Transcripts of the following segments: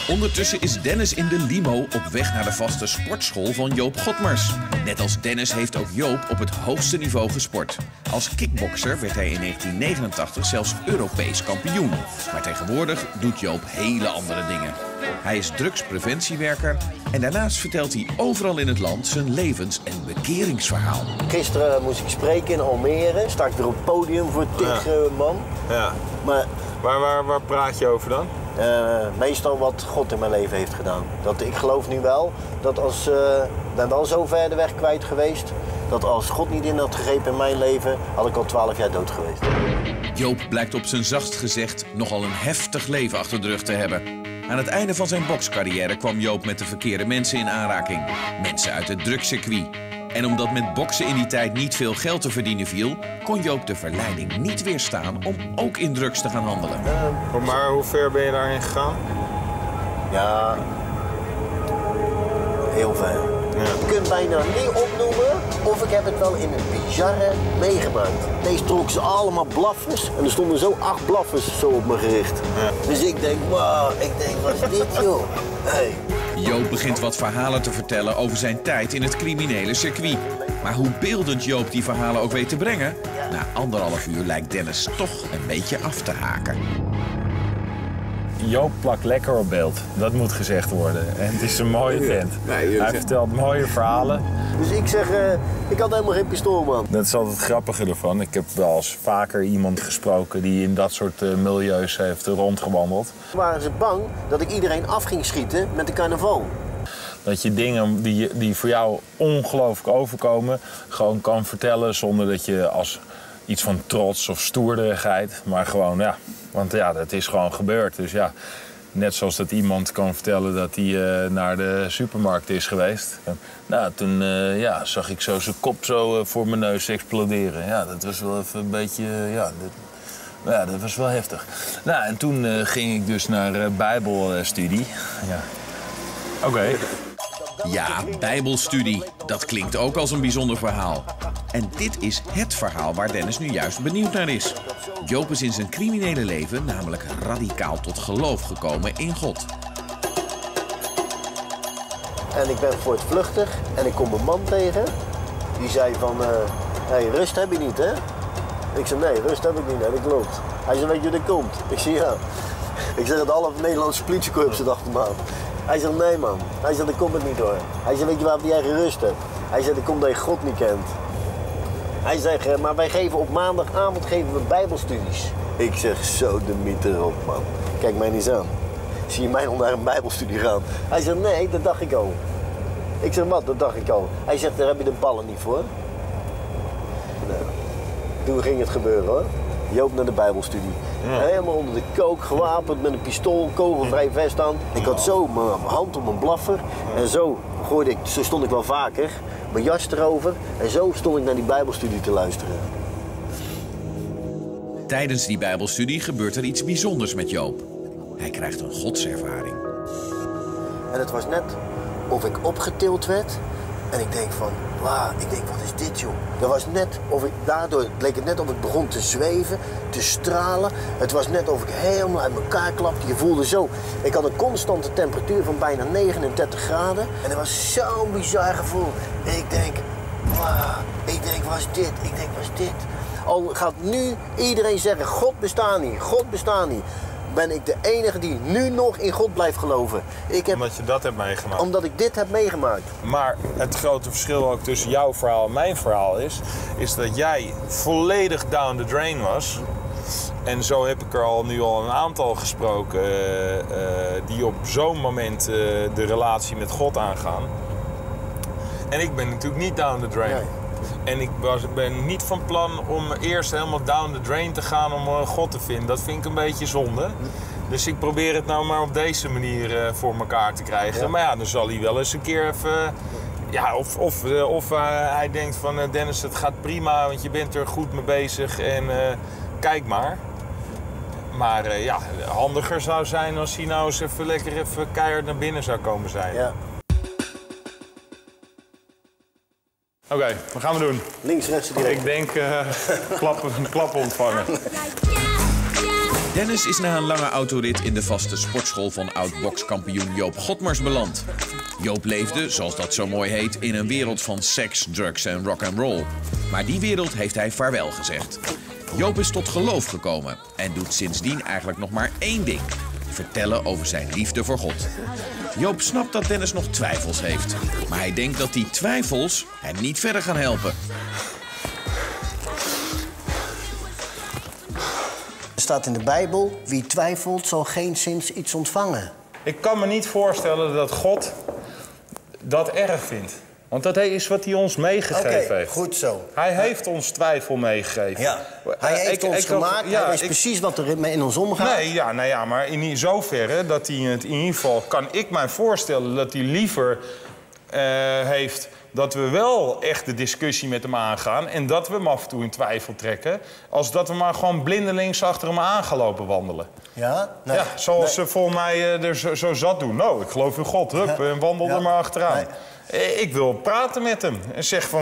Ondertussen is Dennis in de limo op weg naar de vaste sportschool van Joop Godmers. Net als Dennis heeft ook Joop op het hoogste niveau gesport. Als kickbokser werd hij in 1989 zelfs Europees kampioen. Maar tegenwoordig doet Joop hele andere dingen. Hij is drugspreventiewerker en daarnaast vertelt hij overal in het land zijn levens- en bekeringsverhaal. Gisteren moest ik spreken in Almere. Sta ik er op het podium voor 10 man. Ja. Maar Waar praat je over dan? meestal wat God in mijn leven heeft gedaan. Ik geloof nu wel dat als... ik ben wel zo ver de weg kwijt geweest... dat als God niet in had gegrepen in mijn leven... had ik al 12 jaar dood geweest. Joop blijkt op zijn zachtst gezegd nogal een heftig leven achter de rug te hebben. Aan het einde van zijn bokscarrière kwam Joop met de verkeerde mensen in aanraking. Mensen uit het drugscircuit. En omdat met boksen in die tijd niet veel geld te verdienen viel... kon Joop de verleiding niet weerstaan om ook in drugs te gaan handelen. Maar hoe ver ben je daarin gegaan? Ja, heel ver. Ja. Je kunt bijna niet opnoemen of ik heb het wel in het bizarre meegemaakt. Deze trokken ze allemaal blaffers en er stonden zo 8 blaffers zo op me gericht. Ja. Dus ik denk, wow, wat is dit joh? Hey. Joop begint wat verhalen te vertellen over zijn tijd in het criminele circuit. Maar hoe beeldend Joop die verhalen ook weet te brengen... na 1,5 uur lijkt Dennis toch een beetje af te haken. Joop plakt lekker op beeld, dat moet gezegd worden. En het is een mooie vent. Hij vertelt mooie verhalen. Dus ik zeg, ik had helemaal geen pistool, man. Dat is altijd het grappige ervan. Ik heb wel eens vaker iemand gesproken die in dat soort milieus heeft rondgewandeld. Waren ze bang dat ik iedereen af ging schieten met de carnaval? Dat je dingen die voor jou ongelooflijk overkomen... gewoon kan vertellen zonder dat je als iets van trots of stoerderigheid... maar gewoon, ja, want ja, dat is gewoon gebeurd. Dus ja, net zoals dat iemand kan vertellen dat hij naar de supermarkt is geweest. Nou, toen zag ik zo zijn kop zo voor mijn neus exploderen. Ja, dat was wel even een beetje, ja, dat was wel heftig. Nou, en toen ging ik dus naar bijbelstudie. Ja. Oké. Ja, bijbelstudie. Dat klinkt ook als een bijzonder verhaal. En dit is het verhaal waar Dennis nu juist benieuwd naar is. Joop is in zijn criminele leven namelijk radicaal tot geloof gekomen in God. En ik ben voor het vluchtig en ik kom een man tegen. Die zei van, hey, rust heb je niet, hè? Ik zei, nee, rust heb ik niet, en dat klopt. Hij zei, weet je hoe dat komt? Ik zei, ja. Ik zeg, het halve Nederlandse politiekorps zit achter me aan. Hij zegt, nee man. Hij zegt, dat komt het niet door. Hij zegt, weet je waarom jij geen rust hebt? Hij zegt, dat komt dat je God niet kent. Hij zegt, maar wij geven op maandagavond geven we bijbelstudies. Ik zeg, zo de mythe erop, man. Kijk mij niet eens aan. Zie je mij nog naar een bijbelstudie gaan? Hij zegt, nee, dat dacht ik al. Ik zeg, wat, dat dacht ik al. Hij zegt, daar heb je de ballen niet voor. Nou, toen ging het gebeuren, hoor. Joop naar de bijbelstudie. Ja. Helemaal onder de kook, gewapend met een pistool, kogelvrij vest aan. Ik had zo mijn hand op mijn blaffer en zo stond ik wel vaker, mijn jas erover en zo stond ik naar die bijbelstudie te luisteren. Tijdens die bijbelstudie gebeurt er iets bijzonders met Joop. Hij krijgt een godservaring. En het was net of ik opgetild werd en ik denk van, wauw, wat is dit joh? Dat was net daardoor leek het net of ik begon te zweven, te stralen. Het was net of ik helemaal uit elkaar klapte. Je voelde zo, ik had een constante temperatuur van bijna 39 graden. En dat was zo'n bizar gevoel. En ik denk, wauw, wat is dit? Wat is dit? Al gaat nu iedereen zeggen, God bestaat niet, God bestaat niet. Ben ik de enige die nu nog in God blijft geloven. Omdat je dat hebt meegemaakt? Omdat ik dit heb meegemaakt. Maar het grote verschil ook tussen jouw verhaal en mijn verhaal is dat jij volledig down the drain was. En zo heb ik er nu al een aantal gesproken die op zo'n moment de relatie met God aangaan. En ik ben natuurlijk niet down the drain. Nee. En ik ben niet van plan om eerst helemaal down the drain te gaan om God te vinden. Dat vind ik een beetje zonde. Dus ik probeer het nou maar op deze manier voor elkaar te krijgen. Ja. Maar ja, dan zal hij wel eens een keer even... Ja, of hij denkt van Dennis, het gaat prima, want je bent er goed mee bezig en kijk maar. Maar handiger zou zijn als hij nou eens even lekker keihard naar binnen zou komen zijn. Ja. Oké, wat gaan we doen? Links, rechts, direct. Ik denk klappen ontvangen. Dennis is na een lange autorit in de vaste sportschool van oud-bokskampioen Joop Godmers beland. Joop leefde, zoals dat zo mooi heet, in een wereld van seks, drugs en rock'n'roll. Maar die wereld heeft hij vaarwel gezegd. Joop is tot geloof gekomen en doet sindsdien eigenlijk nog maar één ding: vertellen over zijn liefde voor God. Joop snapt dat Dennis nog twijfels heeft, maar hij denkt dat die twijfels hem niet verder gaan helpen. Er staat in de Bijbel, wie twijfelt zal geenszins iets ontvangen. Ik kan me niet voorstellen dat God dat erg vindt. Want dat is wat hij ons meegegeven heeft. Goed zo. Hij heeft ons twijfel meegegeven. Ja. Hij heeft ons gemaakt, hij weet precies wat er in ons omgaat. Nee, maar in zoverre dat hij het in ieder geval... kan ik mij voorstellen dat hij liever heeft... dat we wel echt de discussie met hem aangaan... en dat we hem af en toe in twijfel trekken... als dat we maar gewoon blindelings achter hem aangelopen wandelen. Ja? Nee. Ja, zoals ze volgens mij er zo zat doen. Nou, ik geloof in God, hup, en wandel er maar achteraan. Nee. Ik wil praten met hem en zeg van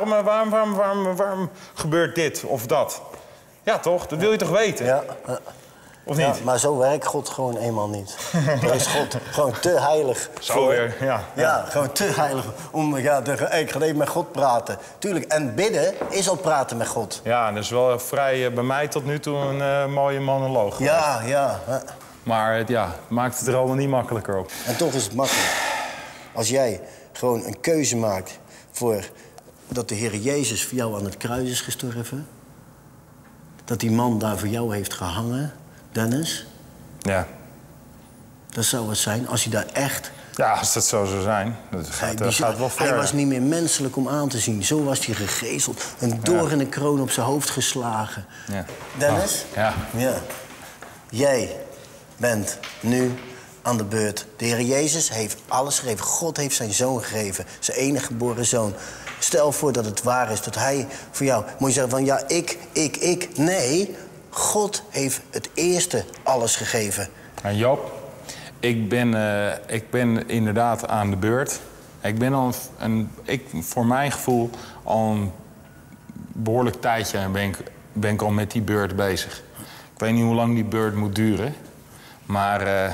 waarom gebeurt dit of dat? Ja, toch? Dat wil je toch weten? Ja. Of niet? Ja, maar zo werkt God gewoon eenmaal niet. Daar is God gewoon te heilig zo weer, ja. Ja, gewoon te heilig om ik ga even met God praten. Tuurlijk, en bidden is al praten met God. Ja, dat is wel vrij bij mij tot nu toe een mooie monoloog. Ja. Maar het maakt het er allemaal niet makkelijker op. En toch is het makkelijk. Als jij gewoon een keuze maakt voor dat de Heer Jezus voor jou aan het kruis is gestorven. Dat die man daar voor jou heeft gehangen, Dennis. Ja. Dat zou het zijn als hij daar echt... Ja, als dat zo zou zijn. Dat gaat wel ver. Hij was niet meer menselijk om aan te zien. Zo was hij gegezeld. Een doorn kroon op zijn hoofd geslagen. Ja. Dennis? Ja. Jij bent nu aan de beurt. De Heer Jezus heeft alles gegeven. God heeft zijn zoon gegeven. Zijn enige geboren zoon. Stel voor dat het waar is, dat hij voor jou... Moet je zeggen van, ja, ik. Nee, God heeft het eerste alles gegeven. En Joop, ik ben inderdaad aan de beurt. Ik ben al voor mijn gevoel al een behoorlijk tijdje ben ik al met die beurt bezig. Ik weet niet hoe lang die beurt moet duren. Maar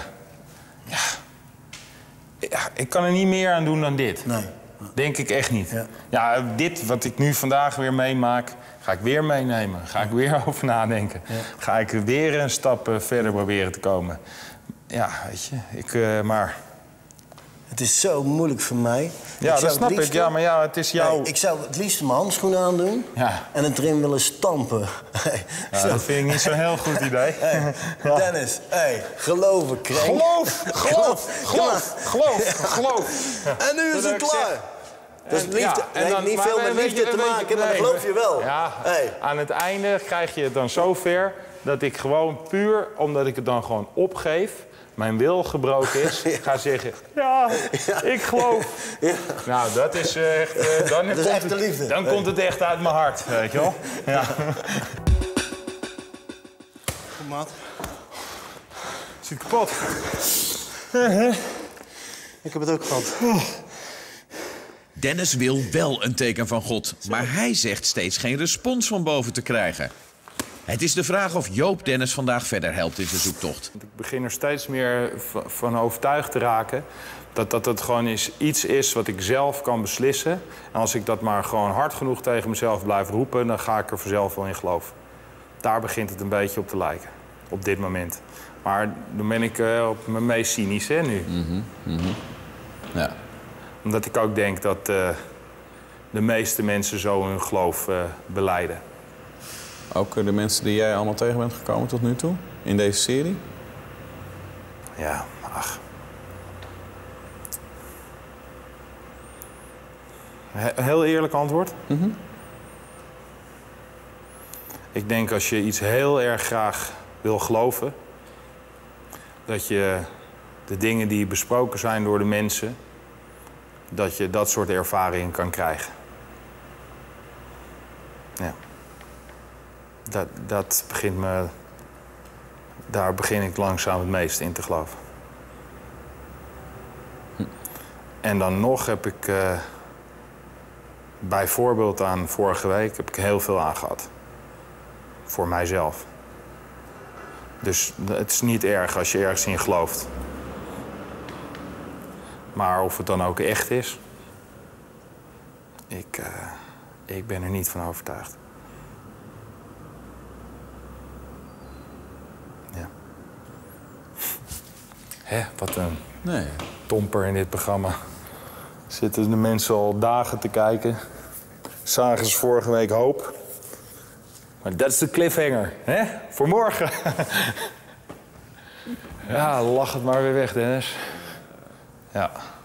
ik kan er niet meer aan doen dan dit. Nee. Denk ik echt niet. Ja, dit wat ik nu vandaag weer meemaak, ga ik weer meenemen. Ga ik weer over nadenken. Ja. Ga ik weer een stap verder proberen te komen. Ja, weet je, maar... Het is zo moeilijk voor mij. Ja, dat snap ik. Ja, maar ja, het is jouw... Ik zou het liefst mijn handschoenen aandoen en het erin willen stampen. Ja, dat vind ik niet zo'n heel goed idee. Dennis, geloven, Krenk. Geloof. En nu is het klaar. Dat is liefde. En niet veel met liefde te maken, maar dat geloof je wel. Ja, aan het einde krijg je het dan zover dat ik gewoon puur, omdat ik het dan gewoon opgeef, mijn wil gebroken is, ga zeggen, ik geloof. Ja. Nou, dat is echt... dat is echt de liefde. Dan komt het echt uit mijn hart, weet je wel. Ja. Goed, maat. Zit kapot. Ik heb het ook gehad. Dennis wil wel een teken van God, maar hij zegt steeds geen respons van boven te krijgen. Het is de vraag of Joop Dennis vandaag verder helpt in zijn zoektocht. Ik begin er steeds meer van overtuigd te raken dat het gewoon iets is wat ik zelf kan beslissen. En als ik dat maar gewoon hard genoeg tegen mezelf blijf roepen, dan ga ik er vanzelf wel in geloven. Daar begint het een beetje op te lijken, op dit moment. Maar dan ben ik op mijn meest cynisch, hè, nu. Ja. Omdat ik ook denk dat de meeste mensen zo hun geloof belijden. Ook de mensen die jij allemaal tegen bent gekomen tot nu toe, in deze serie? Ja, ach. Heel eerlijk antwoord. Ik denk als je iets heel erg graag wil geloven, dat je de dingen die besproken zijn door de mensen, dat je dat soort ervaringen kan krijgen. Ja. Dat begint me... Daar begin ik langzaam het meest in te geloven. En dan nog heb ik... bijvoorbeeld aan vorige week heb ik heel veel aangehad. Voor mijzelf. Dus het is niet erg als je ergens in gelooft. Maar of het dan ook echt is... Ik ben er niet van overtuigd. Ja. Hè, wat een tomper in dit programma. Zitten de mensen al dagen te kijken. Zagen ze vorige week hoop. Maar dat is de cliffhanger, hè? Voor morgen. Ja, lach het maar weer weg, Dennis. Ja.